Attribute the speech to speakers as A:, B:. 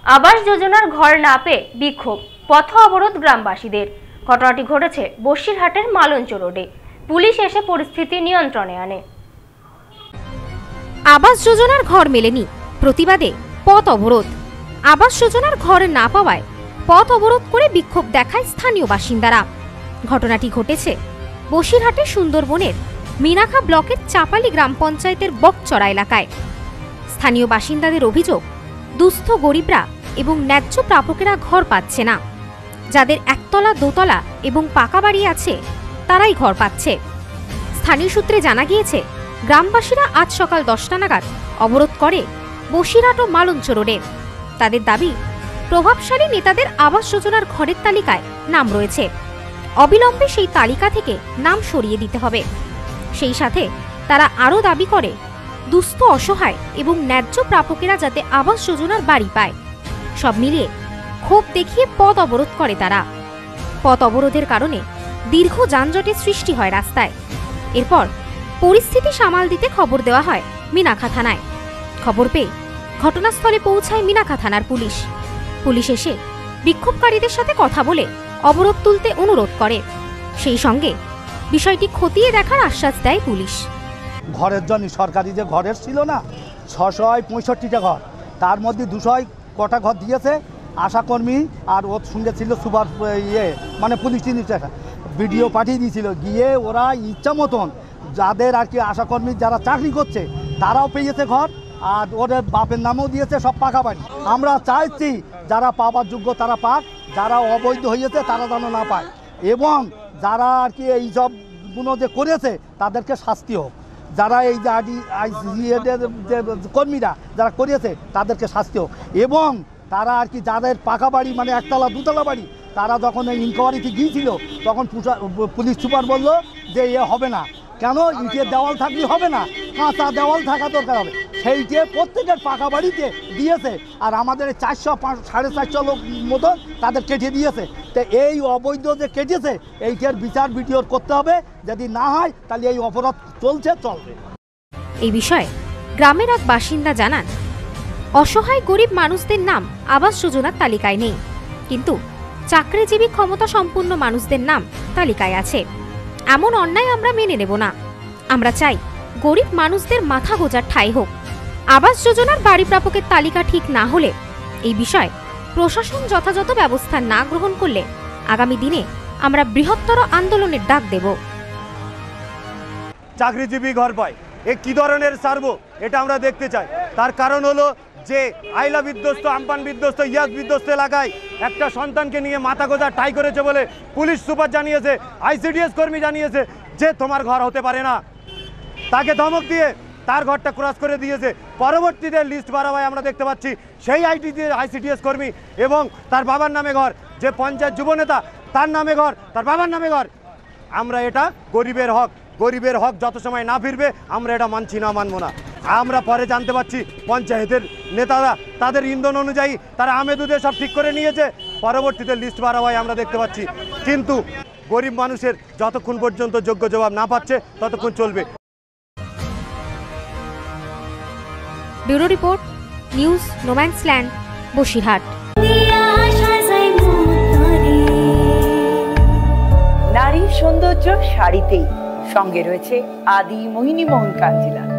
A: আবাস যোজনার ঘর না পেয়ে বিক্ষোভ, পথ অবরোধ গ্রামবাসীদের। ঘটনাটি ঘটেছে বসিরহাটের মালঞ্চ রোডে। পুলিশ এসে পরিস্থিতি নিয়ন্ত্রণে আনে।
B: আবাস যোজনার ঘর মেলেনি, প্রতিবাদে পথ অবরোধ। আবাস যোজনার ঘর না পাওয়ায় পথ অবরোধ করে বিক্ষোভ দেখায় স্থানীয় বাসিন্দারা। ঘটনাটি ঘটেছে বসিরহাটের সুন্দরবনের মিনাখা ব্লকের চাপালি গ্রাম পঞ্চায়েতের বকচড়া এলাকায়। স্থানীয় বাসিন্দাদের অভিযোগ, দুস্থ গরিবরা এবং ন্যায্য প্রাপকেরা ঘর পাচ্ছে না। যাদের একতলা, দোতলা এবং পাকা বাড়ি আছে তারাই ঘর পাচ্ছে। স্থানীয় সূত্রে জানা গিয়েছে, গ্রামবাসীরা আজ সকাল 10টা নাগাদ অবরোধ করে বসিরহাট ও মালঞ্চ রোডে। তাদের দাবি, প্রভাবশালী নেতাদের আবাস যোজনার ঘরের তালিকায় নাম রয়েছে, অবিলম্বে সেই তালিকা থেকে নাম সরিয়ে দিতে হবে। সেই সাথে তারা আরও দাবি করে, দুস্থ, অসহায় এবং ন্যায্য প্রাপকেরা যাতে আবাস যোজনার বাড়ি পায়। সব মিলিয়ে ক্ষোভ দেখিয়ে পথ অবরোধ করে তারা। পথ অবরোধের কারণে দীর্ঘ যানজটের সৃষ্টি হয় রাস্তায়। এরপর পরিস্থিতি সামাল দিতে খবর দেওয়া হয় মিনাখা থানায়। খবর পেয়ে ঘটনাস্থলে পৌঁছায় মিনাখা থানার পুলিশ। পুলিশ এসে বিক্ষোভকারীদের সাথে কথা বলে অবরোধ তুলতে অনুরোধ করে। সেই সঙ্গে বিষয়টি খতিয়ে দেখার আশ্বাস দেয় পুলিশ।
C: ঘরের জন্য সরকারি যে ঘরের ছিল না, 665টা ঘর, তার মধ্যে 200 কটা ঘর দিয়েছে আশাকর্মী, আর ওর সঙ্গে ছিল সুপার মানে পুলিশ ভিডিও পাঠিয়ে দিয়েছিল। গিয়ে ওরা ইচ্ছা মতন যাদের আর কি আশাকর্মী যারা চাকরি করছে তারাও পেয়েছে ঘর, আর ওদের বাপের নামেও দিয়েছে সব পাকা বাড়ি। আমরা চাইছি যারা পাবার যোগ্য তারা পাক, যারা অবৈধ হয়েছে তারা যেন না পায়, এবং যারা আর কি এই সবগুলো যে করেছে তাদেরকে শাস্তি হোক। যারা এই যে কর্মীরা যারা করেছে তাদেরকে শাস্তি হোক, এবং তারা আর কি যাদের পাকা বাড়ি মানে একতলা, দুতলা বাড়ি, তারা যখন এই ইনকোয়ারিতে গিয়েছিল তখন পুলিশ সুপার বললো যে এ হবে না, কেন ইটের দেওয়াল থাকলে হবে না, কাঁচা দেওয়াল থাকা দরকার হবে। সেইটে প্রত্যেকের পাকা বাড়িতে দিয়েছে, আর আমাদের 400-450 লোক মতো তাদের কেটে দিয়েছে। তো এই অবৈধ যে কেটেছে এইটার বিচার ভিডিওর করতে হবে, যদি না হয় তাহলে এই অপরাধ চলবে।
B: এই বিষয়ে গ্রামের এক বাসিন্দা জানান, অসহায় গরিব মানুষদের নাম আবাস যোজনার তালিকায় নেই, কিন্তু চাকরিজীবী ক্ষমতা সম্পন্ন মানুষদের নাম তালিকায় আছে। এমন অন্যায় আমরা মেনে নেব না। আমরা চাই গরিব মানুষদের মাথা গোজার ঠাঁই হোক। আবাস যোজনার বাড়ি প্রাপকের তালিকা ঠিক না হলে এই বিষয়ে প্রশাসন যথাযথ ব্যবস্থা না গ্রহণ করলে আগামী দিনে আমরা বৃহত্তর আন্দোলনের ডাক দেব।
D: চাকরিজীবী ঘর পায়, এ কি ধরনের সার্ভে এটা আমরা দেখতে চাই। তার কারণ হলো যে আইলা বিধ্বস্ত, আমপান বিধ্বস্ত, ইয়াস বিধ্বস্ত এলাকায় একটা সন্তানকে নিয়ে মাথা গোজা ঠাই করেছে বলে পুলিশ সুপার জানিয়েছে, ICDS কর্মী জানিয়েছে যে তোমার ঘর হতে পারে না। তাকে ধমক দিয়ে তার ঘরটা ক্রস করে দিয়েছে। পরবর্তীতে লিস্ট বাড়াবায় আমরা দেখতে পাচ্ছি সেই ICDS কর্মী এবং তার বাবার নামে ঘর, যে পঞ্চায়েত যুবনেতা তার নামে ঘর, তার বাবার নামে ঘর। আমরা এটা গরিবের হক যত সময় না ফিরবে আমরা এটা মানছি না, মানবো না। আমরা পরে জানতে পারছি পঞ্চায়েতের নেতারা তাদের ইন্ধন অনুযায়ী তারা আমেদুদে সব ঠিক করে নিয়েছে। পরবর্তীতে লিস্ট বাড়াবায় আমরা দেখতে পাচ্ছি, কিন্তু গরিব মানুষের যতক্ষণ পর্যন্ত যোগ্য জবাব না পাচ্ছে ততক্ষণ চলবে।
B: Bureau report, news no man's land, Basirhat.
E: নারীর সৌন্দর্য শাড়িতেই, সঙ্গে রয়েছে আদি মোহিনী মোহন কাঞ্জিলা।